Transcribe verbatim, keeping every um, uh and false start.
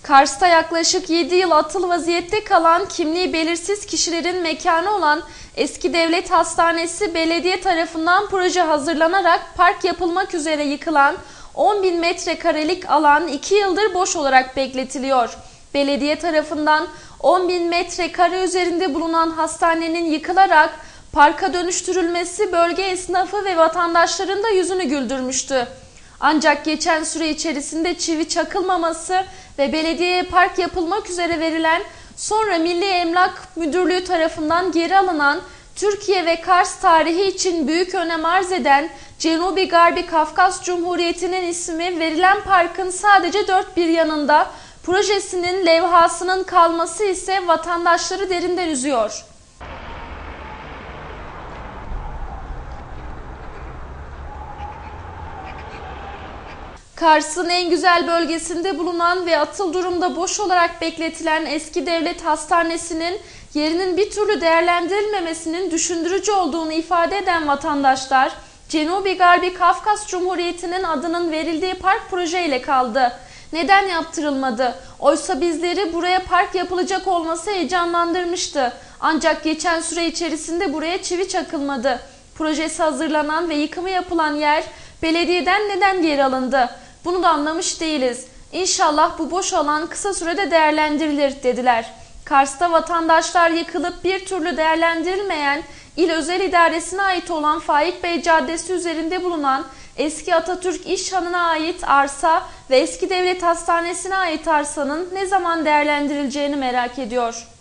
Kars'ta yaklaşık yedi yıl atıl vaziyette kalan kimliği belirsiz kişilerin mekanı olan eski devlet hastanesi belediye tarafından proje hazırlanarak park yapılmak üzere yıkılan on bin metrekarelik alan iki yıldır boş olarak bekletiliyor. Belediye tarafından on bin metrekare üzerinde bulunan hastanenin yıkılarak parka dönüştürülmesi bölge esnafı ve vatandaşların da yüzünü güldürmüştü. Ancak geçen süre içerisinde çivi çakılmaması ve belediyeye park yapılmak üzere verilen, sonra Milli Emlak Müdürlüğü tarafından geri alınan, Türkiye ve Kars tarihi için büyük önem arz eden Cenubi Garbi Kafkas Cumhuriyeti'nin ismi verilen parkın sadece dört bir yanında, projesinin levhasının kalması ise vatandaşları derinden üzüyor. Kars'ın en güzel bölgesinde bulunan ve atıl durumda boş olarak bekletilen eski devlet hastanesinin yerinin bir türlü değerlendirilmemesinin düşündürücü olduğunu ifade eden vatandaşlar, Cenubi Garbi Kafkas Cumhuriyeti'nin adının verildiği park projeyle kaldı. Neden yaptırılmadı? Oysa bizleri buraya park yapılacak olması heyecanlandırmıştı. Ancak geçen süre içerisinde buraya çivi çakılmadı. Projesi hazırlanan ve yıkımı yapılan yer belediyeden neden geri alındı? Bunu da anlamış değiliz. İnşallah bu boş alan kısa sürede değerlendirilir dediler. Kars'ta vatandaşlar yıkılıp bir türlü değerlendirilmeyen İl Özel İdaresi'ne ait olan Faik Bey Caddesi üzerinde bulunan eski Atatürk İşhanı'na ait arsa ve eski devlet hastanesine ait arsanın ne zaman değerlendirileceğini merak ediyor.